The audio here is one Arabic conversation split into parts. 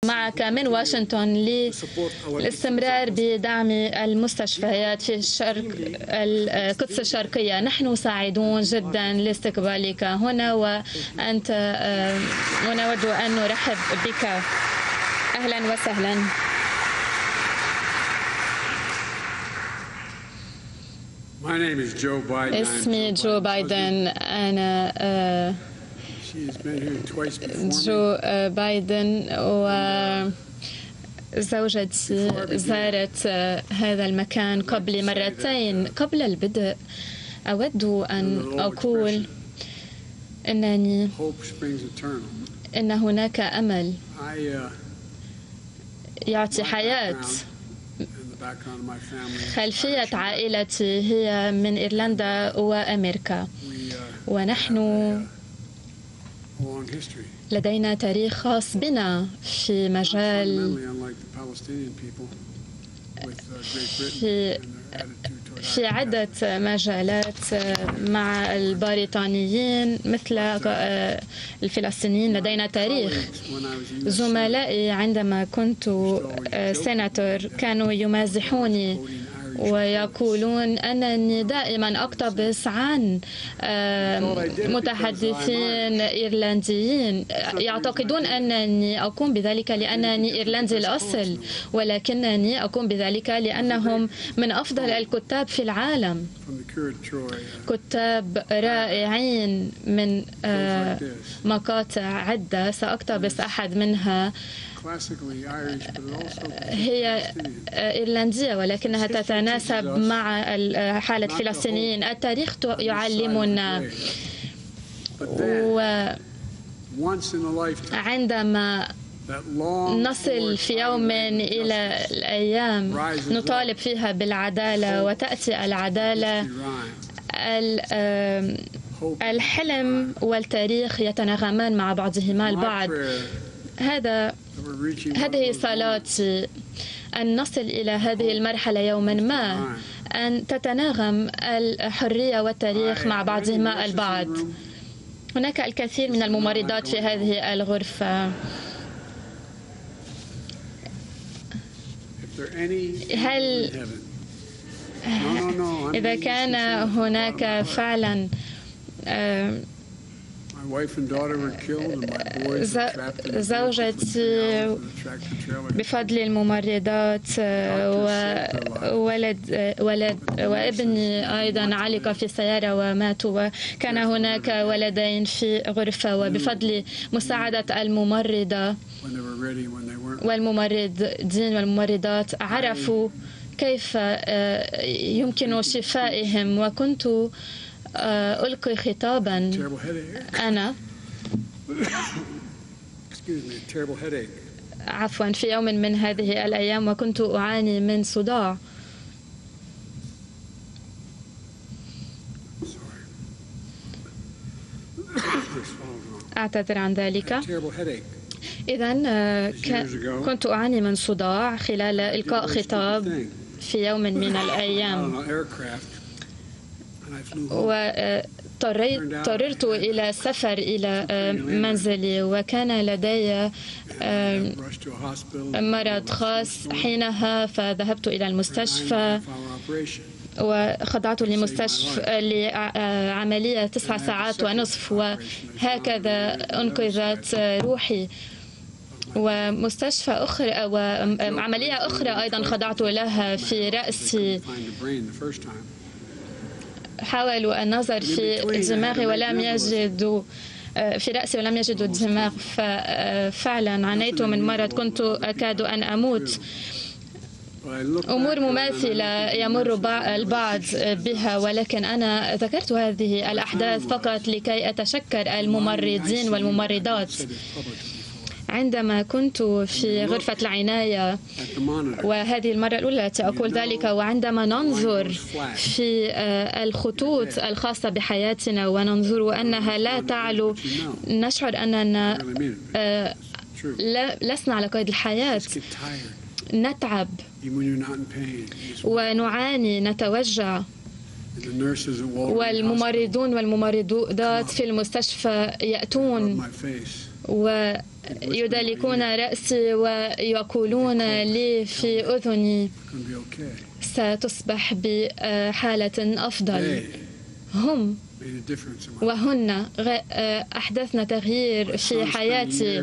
معك من واشنطن للاستمرار بدعم المستشفيات في القدس الشرقية. نحن سعيدون جدا لاستقبالك هنا، وأنت ونود أن نرحب بك. أهلا وسهلا. اسمي جو بايدن. أنا جو بايدن، وزوجتي زارت هذا المكان قبل مرتين. قبل البدء أود أن أقول إن هناك أمل يعطي حياة. خلفية عائلتي هي من إيرلندا وأمريكا، ونحن لدينا تاريخ خاص بنا في مجال في عدة مجالات مع البريطانيين مثل الفلسطينيين. لدينا تاريخ. زملائي عندما كنت سيناتور كانوا يمازحوني ويقولون أنني دائما أقتبس عن متحدثين إيرلنديين. يعتقدون أنني أقوم بذلك لأنني إيرلندي الأصل، ولكنني أقوم بذلك لأنهم من أفضل الكتاب في العالم، كتاب رائعين من مقاطع عدة. سأقتبس أحد منها. هي إيرلندية ولكنها تتناسب مع حالة الفلسطينيين. التاريخ يعلمنا، وعندما نصل في يوم إلى الأيام نطالب فيها بالعدالة وتأتي العدالة، الحلم والتاريخ يتناغمان مع بعضهما البعض. هذه صلاتي، أن نصل إلى هذه المرحلة يوما ما، أن تتناغم الحرية والتاريخ مع بعضهما البعض. هناك الكثير من الممرضات في هذه الغرفة. هل إذا كان هناك فعلا زوجتي بفضل الممرضات وابني أيضا علق في السيارة ومات، وكان هناك ولدين في غرفة، وبفضل مساعدة الممرضة والممرضين والممرضات عرفوا كيف يمكن شفائهم. وكنت ألقي خطابا أنا في يوم من هذه الأيام، وكنت أعاني من صداع. أعتذر عن ذلك. إذن كنت أعاني من صداع خلال إلقاء خطاب في يوم من الأيام، واضطررت إلى السفر إلى منزلي، وكان لدي مرض خاص حينها، فذهبت إلى المستشفى وخضعت لعملية 9 ساعات ونصف، وهكذا أنقذت روحي. ومستشفى أخرى وعملية أخرى أيضا خضعت لها في رأسي. حاولوا النظر في دماغي ولم يجدوا في رأسي ولم يجدوا الدماغ، ففعلا عانيت من مرض كنت أكاد أن أموت. أمور مماثلة يمر البعض بها، ولكن أنا ذكرت هذه الأحداث فقط لكي أتشكر الممرضين والممرضات. عندما كنت في غرفة العناية، وهذه المرة الأولى التي أقول ذلك، وعندما ننظر في الخطوط الخاصة بحياتنا وننظر أنها لا تعلو، نشعر أننا لسنا على قيد الحياة. نتعب ونعاني، نتوجع، والممرضون والممرضات في المستشفى يأتون ويدلكون رأسي ويقولون لي في أذني ستصبح بحالة أفضل. هم وهن أحدث تغيير في حياتي.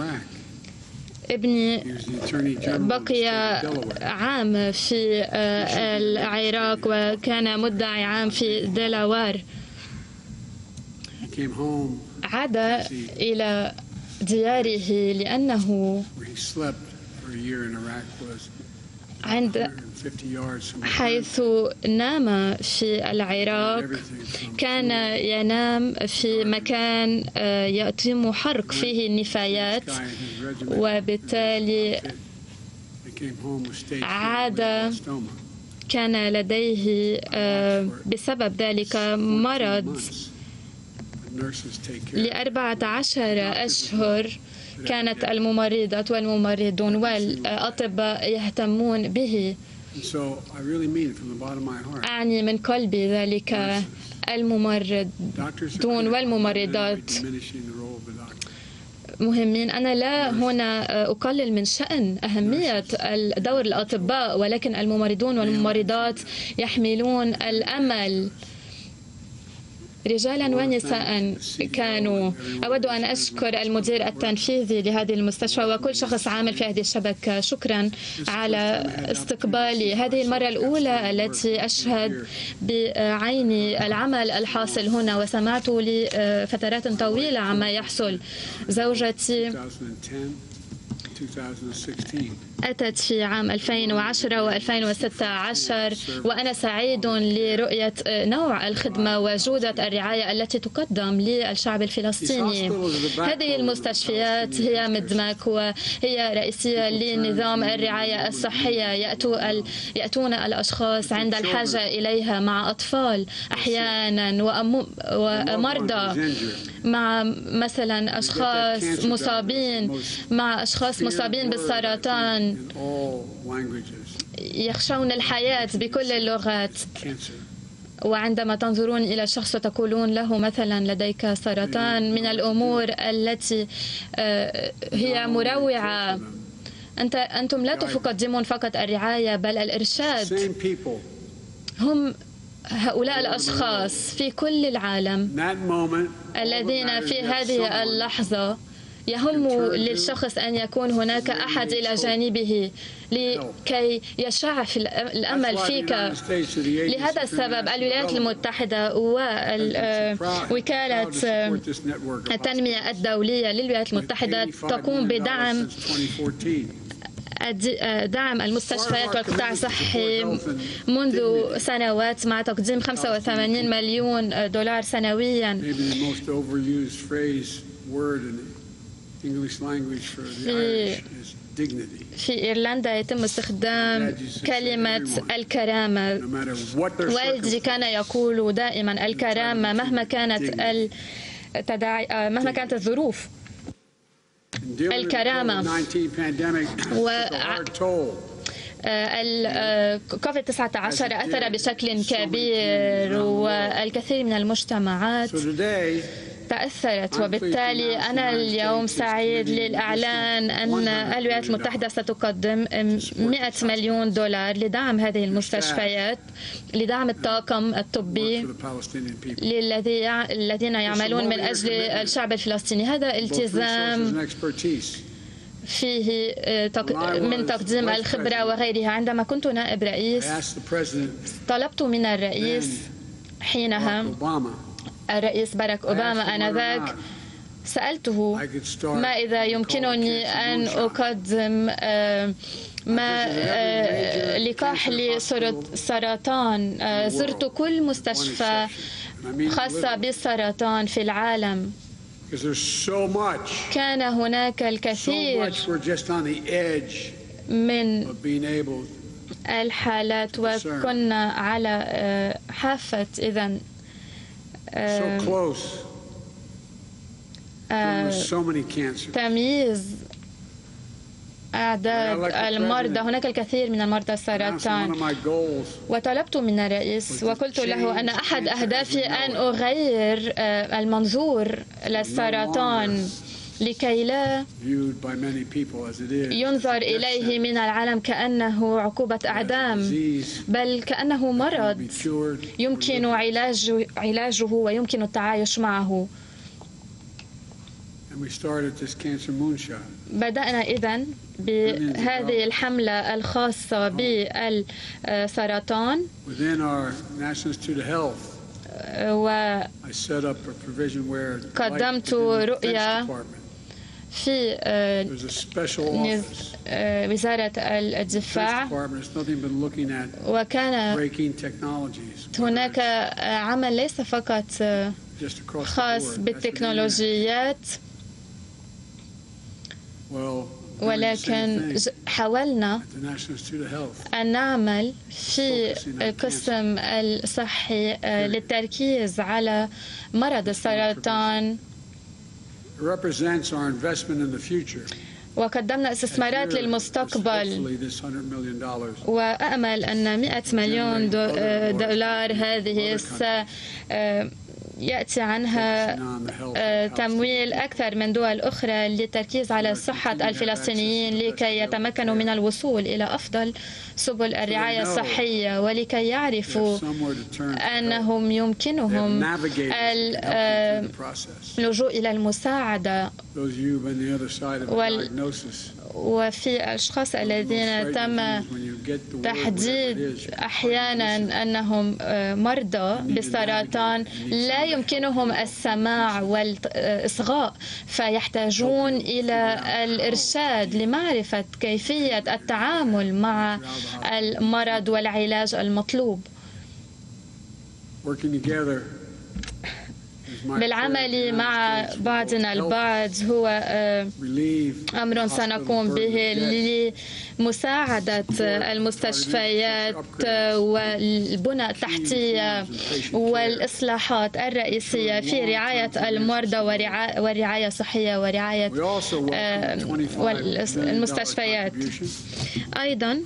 ابني بقي عام في العراق وكان مدعي عام في دلاوار. عاد إلى دياره لأنه حيث نام في العراق كان ينام في مكان يتم حرق فيه النفايات، وبالتالي عاد كان لديه بسبب ذلك مرض ل14 أشهر. كانت الممرضات والممرضون والأطباء يهتمون به. أعني من قلبي ذلك. الممرضون والممرضات مهمين. أنا لا هنا أقلل من شأن أهمية دور الأطباء، ولكن الممرضون والممرضات يحملون الأمل رجالا ونساء كانوا. أود أن أشكر المدير التنفيذي لهذه المستشفى وكل شخص عامل في هذه الشبكة. شكرا على استقبالي. هذه المرة الأولى التي أشهد بعيني العمل الحاصل هنا، وسمعت لفترات طويلة عما يحصل. زوجتي أتت في عام 2010 و2016 وأنا سعيد لرؤية نوع الخدمة وجودة الرعاية التي تقدم للشعب الفلسطيني. هذه المستشفيات هي مدمج وهي رئيسية لنظام الرعاية الصحية. يأتون الأشخاص عند الحاجة إليها مع أطفال أحيانا ومرضى، مع مثلا أشخاص مصابين بالسرطان، يخشون الحياة بكل اللغات. وعندما تنظرون إلى الشخص تقولون له مثلا لديك سرطان، من الأمور التي هي مروعة. أنتم لا تقدمون فقط الرعاية بل الإرشاد. هم هؤلاء الأشخاص في كل العالم الذين في هذه اللحظة يهم للشخص أن يكون هناك أحد إلى جانبه لكي يشع في الأمل فيك. لهذا السبب الولايات المتحدة ووكالة التنمية الدولية للولايات المتحدة تقوم بدعم المستشفيات والقطاع الصحي منذ سنوات مع تقديم 85 مليون دولار سنويا. في إيرلندا يتم استخدام كلمة الكرامة. والدي كان يقول دائما الكرامة مهما كانت الظروف. الكرامة الكوفيد-19 أثر بشكل كبير والكثير من المجتمعات تأثرت، وبالتالي أنا اليوم سعيد للإعلان أن الولايات المتحدة ستقدم 100 مليون دولار لدعم هذه المستشفيات، لدعم الطاقم الطبي الذين يعملون من أجل الشعب الفلسطيني. هذا التزام فيه من تقديم الخبرة وغيرها. عندما كنت نائب رئيس طلبت من الرئيس حينها الرئيس باراك أوباما آنذاك، سألته ما إذا يمكنني أن أقدم لقاح للسرطان. زرت كل مستشفى خاصة بالسرطان في العالم. كان هناك الكثير من الحالات وكنا على حافة إذن تمييز أعداد المرضى. هناك الكثير من المرضى السرطان، وطلبت من الرئيس وقلت له أن أحد أهدافي أن أغير المنظور للسرطان لكي لا ينظر إليه من العالم كأنه عقوبة أعدام، بل كأنه مرض يمكن علاجه ويمكن التعايش معه. بدأنا إذن بهذه الحملة الخاصة بالسرطان، وقدمت رؤية في وزارة الدفاع، وكان هناك عمل ليس فقط خاص بالتكنولوجيات، ولكن حاولنا أن نعمل في القسم الصحي للتركيز على مرض السرطان، وقدمنا استثمارات للمستقبل، وأأمل أن 100 مليون دولار هذه يأتي عنها تمويل أكثر من دول أخرى للتركيز على صحة الفلسطينيين لكي يتمكنوا من الوصول إلى أفضل سبل الرعاية الصحية، ولكي يعرفوا أنهم يمكنهم اللجوء إلى المساعدة. وفي أشخاص الذين تم تحديد أحيانا أنهم مرضى بالسرطان لا يمكنهم السماع والإصغاء، فيحتاجون إلى الإرشاد لمعرفة كيفية التعامل مع المرض والعلاج المطلوب. بالعمل مع بعضنا البعض هو أمر سنقوم به لمساعدة المستشفيات والبنى التحتية والإصلاحات الرئيسية في رعاية المرضى والرعاية الصحية ورعاية المستشفيات. أيضا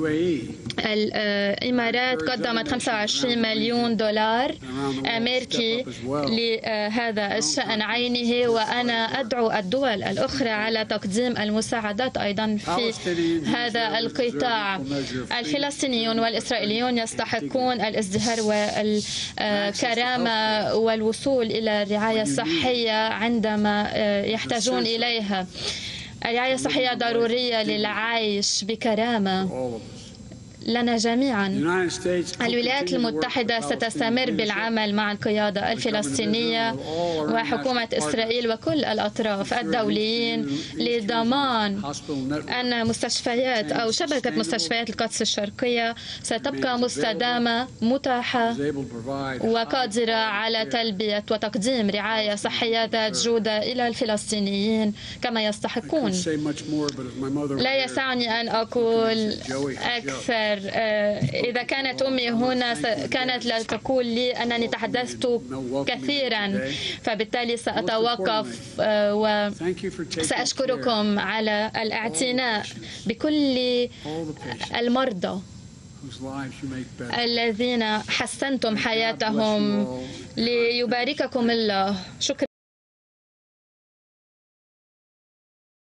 الإمارات قدمت 25 مليون دولار أمريكي لهذا الشأن عينه، وأنا أدعو الدول الأخرى على تقديم المساعدات أيضا في هذا القطاع. الفلسطينيون والإسرائيليون يستحقون الازدهار والكرامة والوصول إلى الرعاية الصحية عندما يحتاجون إليها. الرعاية الصحية ضرورية للعيش بكرامة لنا جميعا. الولايات المتحدة ستستمر بالعمل مع القيادة الفلسطينية وحكومة إسرائيل وكل الأطراف الدوليين لضمان أن مستشفيات أو شبكة مستشفيات القدس الشرقية ستبقى مستدامة متاحة وقادرة على تلبية وتقديم رعاية صحية ذات جودة إلى الفلسطينيين كما يستحقون. لا يسعني أن أقول أكثر. إذا كانت أمي هنا كانت لا تقول لي أنني تحدثت كثيرا، فبالتالي سأتوقف وسأشكركم على الاعتناء بكل المرضى الذين حسنتم حياتهم. ليبارككم الله. شكرا.